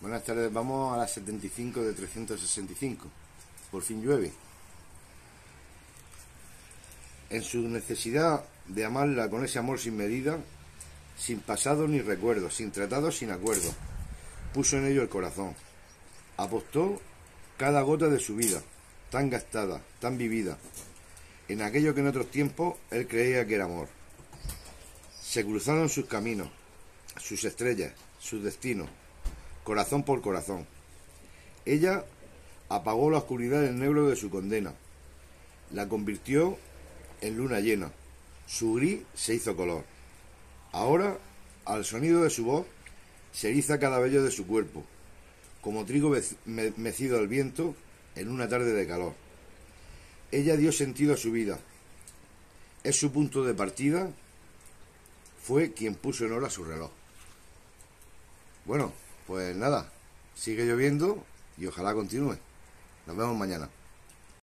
Buenas tardes, vamos a las 75 de 365. Por fin llueve. En su necesidad de amarla con ese amor sin medida, sin pasado ni recuerdo, sin tratado, sin acuerdo, puso en ello el corazón. Apostó cada gota de su vida, tan gastada, tan vivida, en aquello que en otros tiempos él creía que era amor. Se cruzaron sus caminos, sus estrellas, sus destinos, corazón por corazón. Ella apagó la oscuridad del negro de su condena, la convirtió en luna llena, su gris se hizo color. Ahora, al sonido de su voz, se eriza cada vello de su cuerpo, como trigo mecido al viento en una tarde de calor. Ella dio sentido a su vida, es su punto de partida, fue quien puso en hora su reloj. Bueno, pues nada, sigue lloviendo y ojalá continúe. Nos vemos mañana.